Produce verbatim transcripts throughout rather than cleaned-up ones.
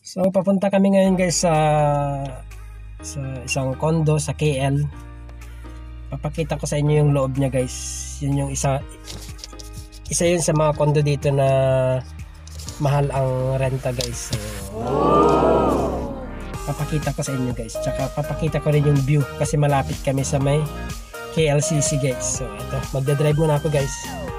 So papunta kami ngayon guys sa sa isang condo sa K L. Papakita ko sa inyo yung loob niya guys. Yun yung isa isa yun sa mga condo dito na mahal ang renta guys. So, papakita ko sa inyo guys. Tsaka papakita ko rin yung view kasi malapit kami sa may K L C C guys. So ito, magdadrive muna ako guys.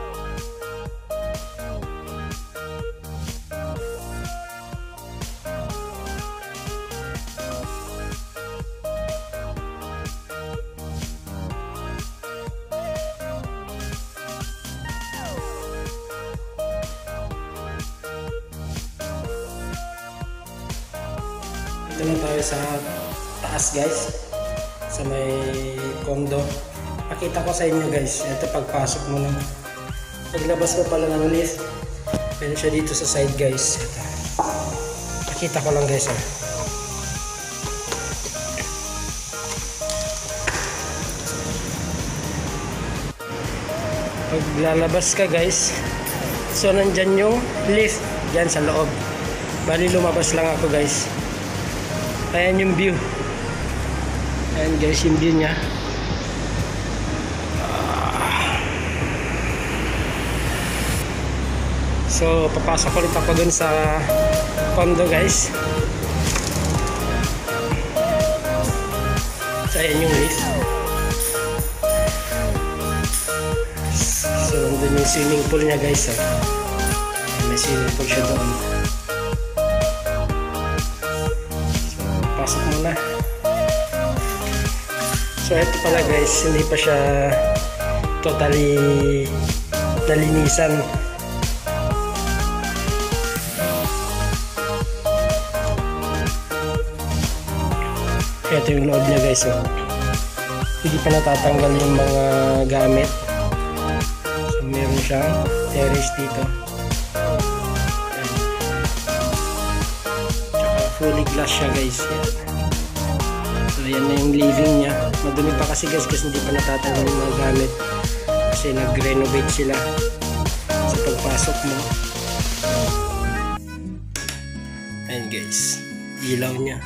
Ito na tayo sa taas guys, sa may condo. Pakita ko sa inyo guys. Ito pagpasok mo lang, paglabas mo pala ng lift, meron siya dito sa side guys. Ito, pakita ko lang guys. Ah. Pag lalabas ka guys, so nandyan yung lift dyan sa loob. Bali lumabas lang ako guys. Ayan yung view. Ayan guys yung view nya. So papasok ulit ako dun sa condo guys. So ayan yung lift. So nandun yung swimming pool nya guys. Oh. May swimming pool siya doon. Pasok muna. So ito pala guys, hindi pa siya totally nalinisan. Ito yung loob niya guys. Oh. Hindi pa natatanggal yung mga gamit. So meron siyang terrace dito. Fully glass siya guys. Yan. So yan na yung living niya. Madumi pa kasi guys kasi hindi pa natatanggal yung mga gamit kasi nag-renovate sila sa pagpasok mo. Ayan guys, ilaw niya.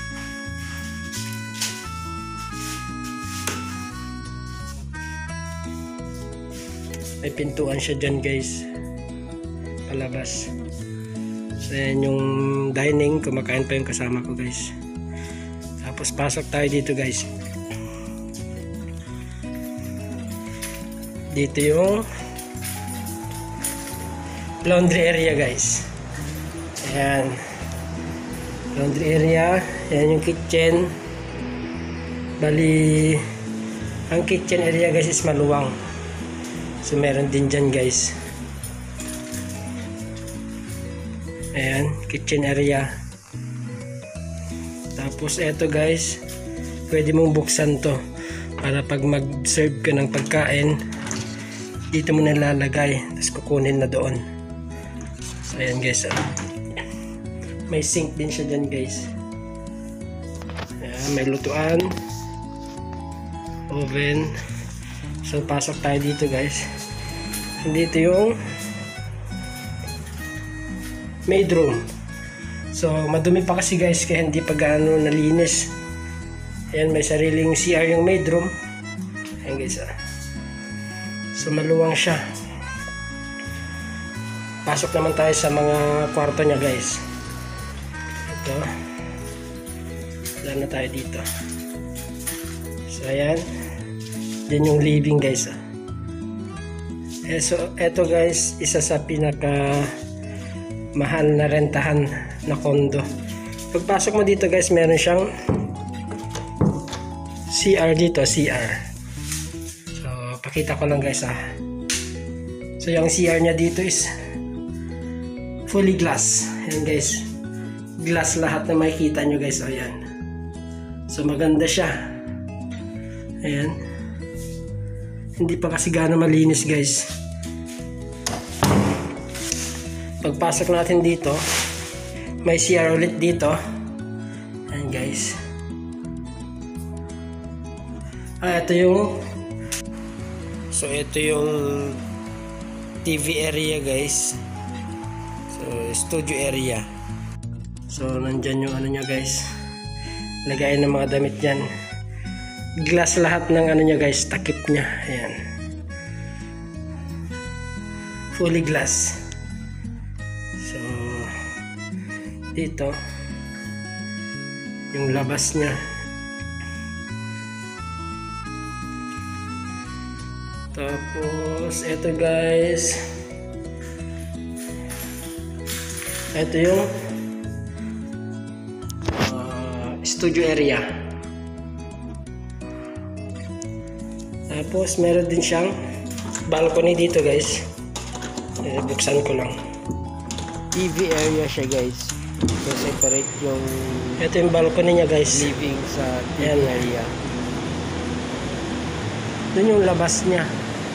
May pintuan siya dyan guys, palabas. So yan yung dining, kumakain pa yung kasama ko guys. Tapos pasok tayo dito guys. Dito yung laundry area guys. Ayan, laundry area. Ayan yung kitchen. Bali ang kitchen area guys is maluwang. So meron din dyan guys. Ayan, kitchen area. Tapos eto guys, pwede mong buksan to para pag mag-serve ka ng pagkain, dito mo nalalagay, tapos kukunin na doon. So ayan guys, ah. May sink din siya dyan guys. Ayan, may lutuan, oven. So pasok tayo dito guys. Dito yung maid room. So madumi pa kasi guys kaya hindi pa gaano nalinis. Ayan, may sariling C R yung maid room. Ayan guys, ah. So maluwang siya. Pasok naman tayo sa mga kwarto nya guys. Ito, wala na tayo dito. So ayan, yan yung living guys, ah. Eh, so eto guys, isa sa pinaka mahal na rentahan na condo. Pagpasok mo dito guys, meron siyang C R dito, C R. So pakita ko lang guys, ah. So yung C R nya dito is fully glass. Ayan guys, glass lahat na makikita nyo guys. Ayan, so maganda siya. Ayan, hindi pa kasi gaano malinis guys. Pagpasok natin dito, may C R ulit dito. Ayan guys. Ah, ito yung so ito yung T V area guys. So studio area. So nandyan yung ano niya guys, lagayin ng mga damit yan. Glass lahat ng ano niya guys, takip niya. Ayan, fully glass. So dito yung labas niya. Tapos ito guys, ito yung uh, studio area. Tapos meron din siyang balcony dito guys. Eh, buksan ko lang. T V area siya guys. So separate yung Ito yung balcony niya guys. living sa T V Ayan. area. Doon yung labas niya.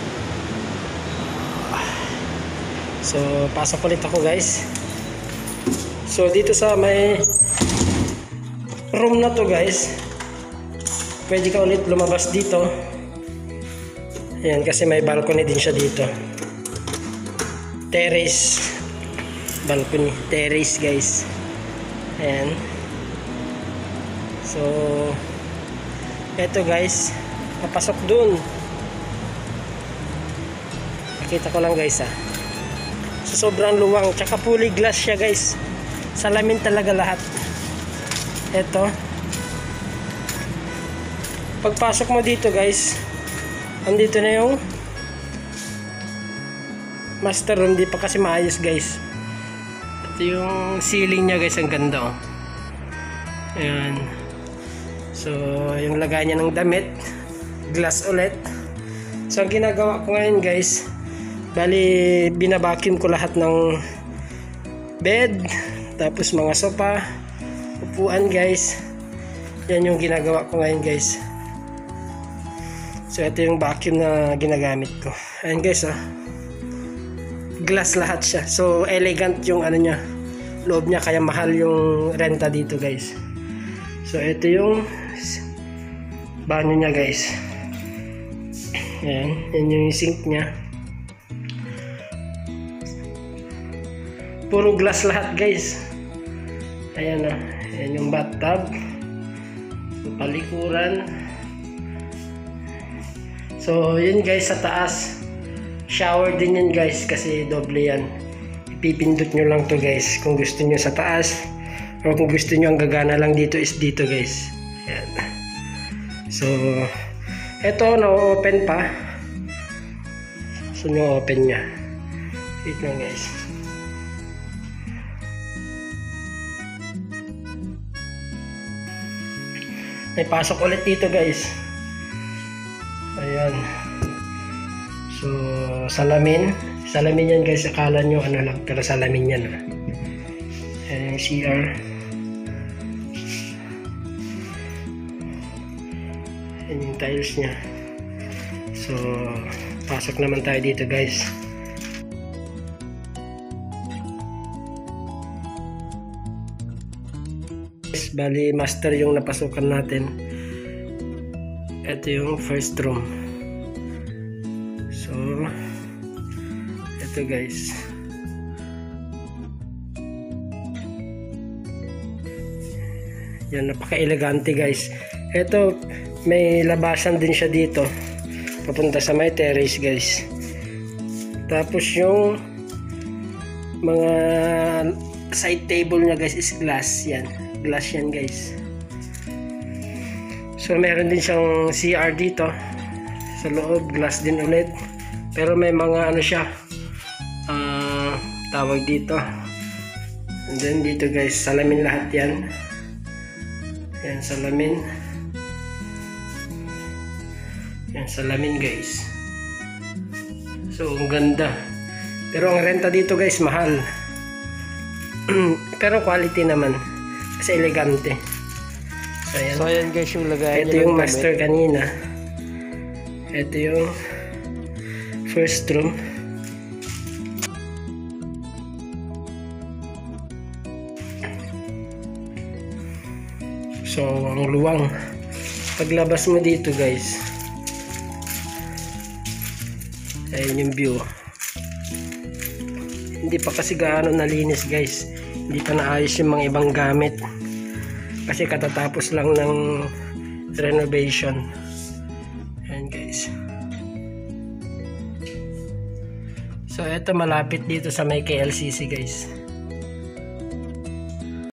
So pasok ulit ako guys. So dito sa may room na to guys, pwede ka ulit lumabas dito. Ayan, kasi may balcony din siya dito. Terrace balcony, terrace guys. Ayan. So eto guys, papasok dun. Pakita ko lang guys ah. So sobrang luwang, tsaka fully glass siya guys. Salamin talaga lahat. Eto, pagpasok mo dito guys, andito na yung master room. Di pa kasi maayos guys. Ito yung ceiling niya guys, ang ganda oh. Ayan. So yung lagay niya ng damit, glass ulit. So ang ginagawa ko ngayon guys, bali binabacuum ko lahat ng bed, tapos mga sofa, upuan guys. Yan yung ginagawa ko ngayon guys. So ito yung vacuum na ginagamit ko. Ayan guys oh, glass lahat siya. So elegant yung ano niya, loob niya, kaya mahal yung renta dito guys. So ito yung banyo niya guys. Ayan, yan yung sink niya. Puro glass lahat guys. Ayan na, ayan yung bathtub, palikuran. So yun guys, sa taas shower din yan guys, kasi doble yan. Ipipindot nyo lang to guys kung gusto nyo sa taas, o kung gusto nyo ang gagana lang dito is dito guys. Ayan. So eto, na-open pa. So nyo open nya. Wait lang guys. May pasok ulit dito guys. Ayan. So salamin. Salamin yan guys. Akala nyo ano lang, pero salamin yan. Ayan yung C R. Ayan yung tiles nya. So pasok naman tayo dito guys. Bali master yung napasukan natin. Ito yung first room. So ito guys, yan, napaka-elegante guys. Ito may labasan din siya dito papunta sa may terrace guys. Tapos yung mga side table nya guys is glass. Yan, glass yan guys. So meron din siyang C R dito sa loob, glass din ulit, pero may mga ano siya, uh, tawag dito. And then dito guys, salamin lahat yan. Yan, salamin. Yan, salamin guys. So ang ganda, pero ang renta dito guys mahal. Pero quality naman, kasi elegante. So ayan, So ayan guys yung lagayan ito niya yung ng master damit. kanina. Ito yung first room. So ang luwang. Paglabas mo dito guys, ayun yung view. Hindi pa kasi gaano nalinis guys. Hindi pa naayos yung mga ibang gamit. Kasi katatapos lang ng renovation. Ayan guys. So ito malapit dito sa may K L C C guys.